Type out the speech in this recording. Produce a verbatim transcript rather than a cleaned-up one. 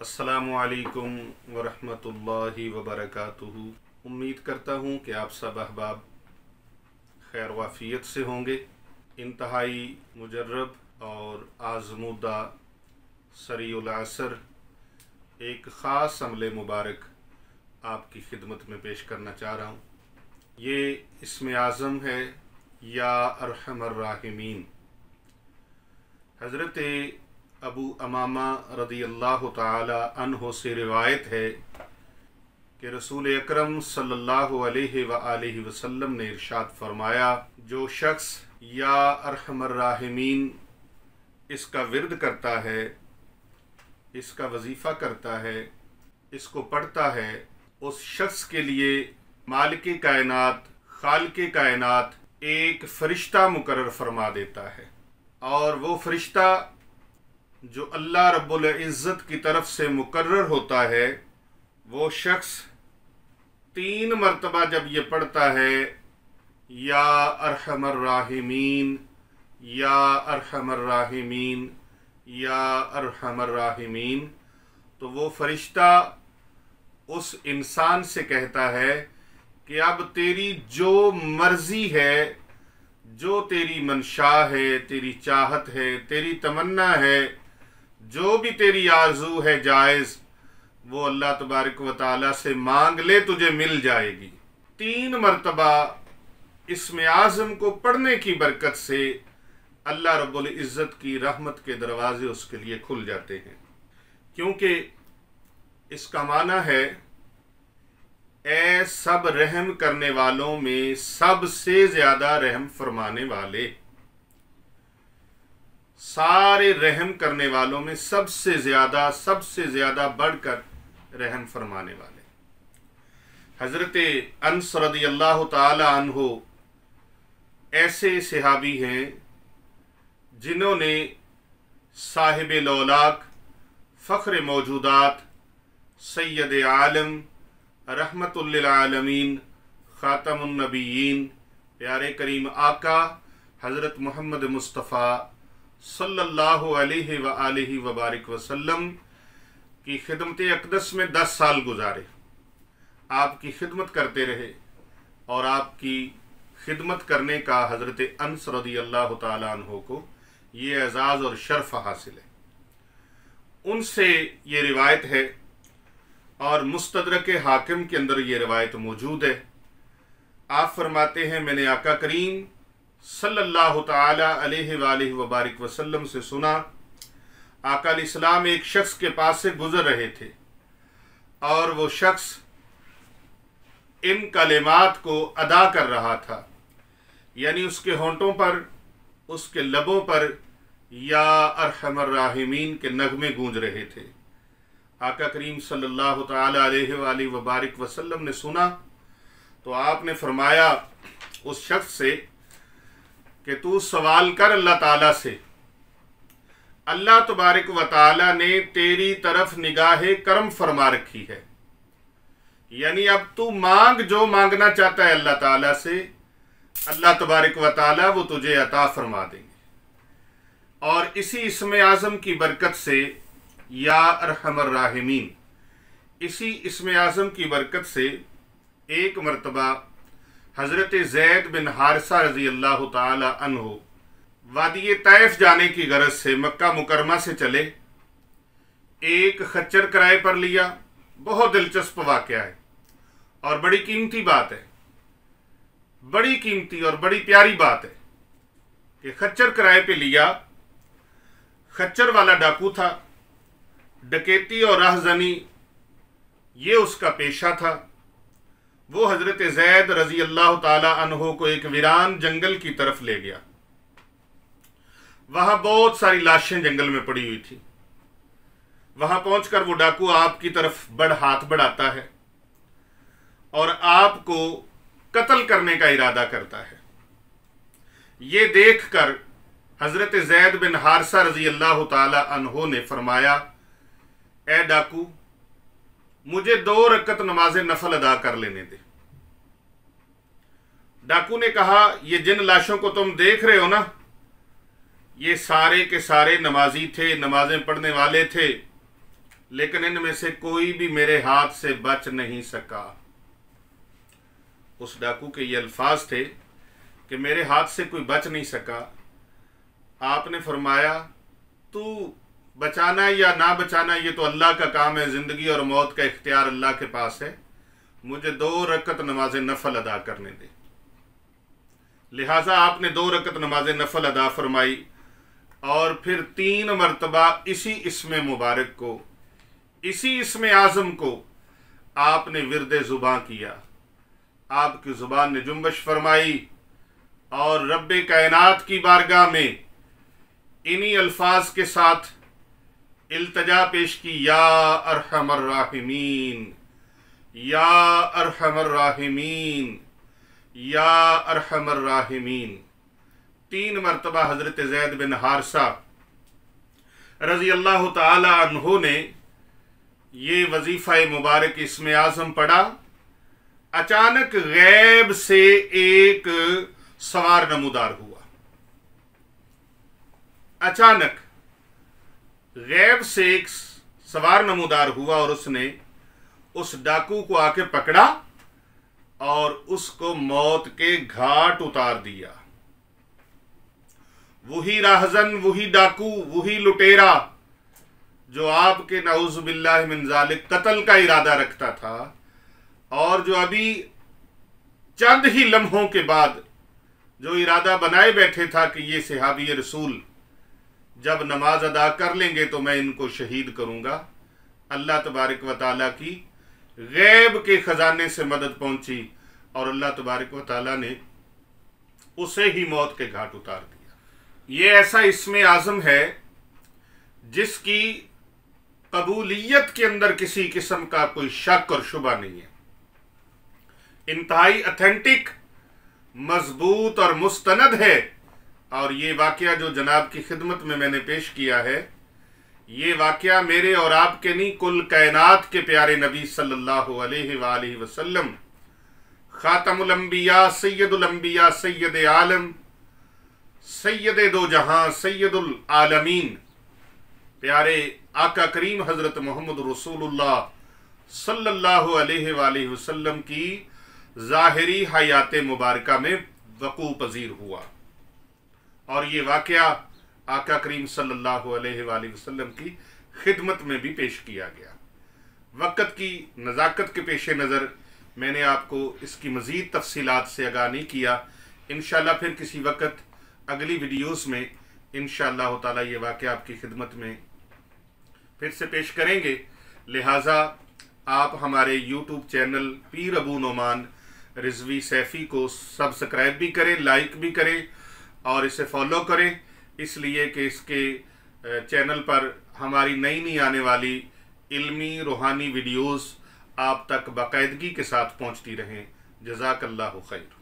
अस्सलामुअलैकुम वरहमतुल्लाहि वबरकातुहू। उम्मीद करता हूँ कि आप सब अहबाब खैर वाफ़ियत से होंगे। इंतहाई मुजर्रब और आज़मूदा सरीउल असर एक ख़ास अमले मुबारक आपकी खिदमत में पेश करना चाह रहा हूँ। ये इसमें आज़म है या अरहमर राहिमीन। हज़रत अबू अमामा रदियल्लाहु ताला अन्हो से रिवायत है कि रसूल अकरम सल्लल्लाहु अलैहि व आलिहि वसल्लम ने इरशाद फरमाया, जो शख्स या अरहमर राहिमीन इसका विर्द करता है, इसका वजीफ़ा करता है, इसको पढ़ता है, उस शख्स के लिए मालिक कायनात खालिक कायनात एक फ़रिश्ता मुकर्रर फरमा देता है। और वो फ़रिश्ता जो अल्लाह रब्बुल इज़्ज़त की तरफ से मुकर्रर होता है, वो शख्स तीन मरतबा जब ये पढ़ता है या अरहमर राहिमीन या अरहमर राहिमीन या अरहमर राहिमीन, तो वो फ़रिश्ता उस इंसान से कहता है कि अब तेरी जो मर्ज़ी है, जो तेरी मंशा है, तेरी चाहत है, तेरी तमन्ना है, जो भी तेरी आरज़ू है जायज़, वो अल्लाह तबारक व तआला से मांग ले, तुझे मिल जाएगी। तीन मरतबा इसमें आज़म को पढ़ने की बरकत से अल्लाह रब्बुल इज़्ज़त की रहमत के दरवाज़े उसके लिए खुल जाते हैं, क्योंकि इसका माना है ए सब रहम करने वालों में सबसे ज़्यादा रहम फरमाने वाले, सारे रहम करने वालों में सबसे ज़्यादा सबसे ज़्यादा बढ़कर रहम फरमाने वाले। हज़रत अनस रदियल्लाहु ताला अन्हो ऐसे सहाबी हैं जिन्होंने साहिब लौलाक फ़ख्र मौजूदात सैयद आलम रहमतुल लिल आलमीन ख़ातमुन नबिय्यीन प्यारे करीम आका हज़रत मोहम्मद मुस्तफ़ा सल्लल्लाहु अलैहि व आलिहि व बारिक वसल्लम की खिदमत अक़दस में दस साल गुजारे, आपकी खिदमत करते रहे और आपकी खिदमत करने का हज़रत अनस रदियल्लाहु ताला अन्हो को ये एज़ाज़ और शर्फ हासिल है। उनसे ये रिवायत है और मुस्तदरक हाकिम के अंदर ये रिवायत मौजूद है। आप फरमाते हैं, मैंने आका करीम सल्लल्लाहु ताला अलैहि वालिहि व बारिक वसल्लम से सुना, आका अलैहिस्सलाम एक शख्स के पास से गुजर रहे थे और वो शख्स इन कलिमात को अदा कर रहा था, यानी उसके होंठों पर, उसके लबों पर या अरहमर राहिमीन के नगमे गूंज रहे थे। आका करीम सल्लल्लाहु ताला अलैहि वालिहि व बारिक वसल्लम ने सुना तो आपने फरमाया उस शख्स से कि तू सवाल कर अल्लाह ताला से, अल्लाह तबारक व ताला ने तेरी तरफ निगाहे करम फरमा रखी है, यानी अब तू मांग, जो मांगना चाहता है अल्लाह ताला से, अल्लाह तबारक व ताला वो तुझे अता फरमा देंगे। और इसी इसमें आज़म की बरकत से या अरहमर राहिमीन, इसी इसमें आज़म की बरकत से एक मरतबा हज़रत ज़ैद बिन हारिसा रज़ी अल्लाह ताला अन्हो वादी तैफ जाने की गरज से मक्का मुकरमा से चले, एक खच्चर किराए पर लिया। बहुत दिलचस्प वाक़या है और बड़ी कीमती बात है, बड़ी कीमती और बड़ी प्यारी बात है कि खच्चर किराए पे लिया। खच्चर वाला डाकू था, डकैती और राहज़नी ये उसका पेशा था। वो हज़रत ज़ैद रज़ी अल्लाह ताला अन्हो को एक वीरान जंगल की तरफ ले गया। वहाँ बहुत सारी लाशें जंगल में पड़ी हुई थी। वहाँ पहुँचकर वो डाकू आपकी तरफ बढ़ हाथ बढ़ाता है और आपको कत्ल करने का इरादा करता है। ये देखकर हज़रत ज़ैद बिन हारिसा रज़ी अल्लाह ताला अन्हो ने फरमाया, ए डाकू, मुझे दो रकत नमाज नफल अदा कर लेने दे। डाकू ने कहा, ये जिन लाशों को तुम देख रहे हो ना, ये सारे के सारे नमाजी थे, नमाजें पढ़ने वाले थे, लेकिन इनमें से कोई भी मेरे हाथ से बच नहीं सका। उस डाकू के ये अल्फाज थे कि मेरे हाथ से कोई बच नहीं सका। आपने फरमाया तू बचाना या ना बचाना ये तो अल्लाह का काम है, ज़िंदगी और मौत का इख्तियार अल्लाह के पास है, मुझे दो रकत नमाज नफल अदा करने दे। लिहाजा आपने दो रकत नमाज नफल अदा फरमाई और फिर तीन मरतबा इसी इसमें मुबारक को, इसी इसमें आज़म को आपने विरदे ज़ुबान किया। आपकी ज़ुबान ने जुम्बश फरमाई और रब्बे कायनात की बारगाह में इन्हीं अल्फाज के साथ इल्तजा पेश की, या अरहमर राहिमीन, या अरहमर राहिमीन, या अरहमर राहिमीन। तीन मरतबा हज़रत ज़ैद बिन हारिसा रज़ी अल्लाह ताला अन्हु ने ये वजीफ़ा मुबारक इसमें आज़म पढ़ा। अचानक गैब से एक सवार नमूदार हुआ। अचानक गैब से एक सवार नमूदार हुआ और उसने उस डाकू को आके पकड़ा और उसको मौत के घाट उतार दिया। वही राहजन, वही डाकू, वही लुटेरा जो आपके नऊज़ु बिल्लाहि मिन ज़ालिक कत्ल का इरादा रखता था और जो अभी चंद ही लम्हों के बाद जो इरादा बनाए बैठे था कि ये सहाबी रसूल जब नमाज अदा कर लेंगे तो मैं इनको शहीद करूंगा, अल्लाह तबारक व तआला की गैब के खजाने से मदद पहुंची और अल्लाह तबारक व तआला ने उसे ही मौत के घाट उतार दिया। ये ऐसा इसमें आज़म है जिसकी कबूलियत के अंदर किसी किस्म का कोई शक और शुबा नहीं है। इंतहाई अथेंटिक, मजबूत और मुस्तनद है। और ये वाक़या जो जनाब की खिदमत में मैंने पेश किया है, ये वाक़या मेरे और आपके नहीं, कुल कायनात के प्यारे नबी सल्लल्लाहु अलैहि वालैहि वसल्लम, खातमुल अंबिया, सैयदुल अंबिया, सैयद आलम, सैयद दो जहां, सैयदुल आलमीन, प्यारे आका करीम हज़रत मोहम्मद रसूलुल्लाह सल्लल्लाहु अलैहि वालैहि वसल्लम की ज़ाहिरी हयात मुबारका में वक़ू पज़ीर हुआ। और ये वाक़या आका करीम सल्लल्लाहु अलैहि वालैहि वसल्लम की खिदमत में भी पेश किया गया। वक़्त की नज़ाकत के पेश नज़र मैंने आपको इसकी मज़ीद तफसीलात से आगाह नहीं किया। इंशाअल्लाह फिर किसी वक़्त अगली वीडियोस में इंशाअल्लाह ताला ये वाक़या आपकी खिदमत में फिर से पेश करेंगे। लिहाजा आप हमारे यूट्यूब चैनल पीर अबू नोमान रिजवी सैफ़ी को सब्सक्राइब भी करें, लाइक भी करें और इसे फॉलो करें, इसलिए कि इसके चैनल पर हमारी नई नई आने वाली इल्मी रूहानी वीडियोस आप तक बाकायदगी के साथ पहुंचती रहें। जज़ाकल्लाहु खैर।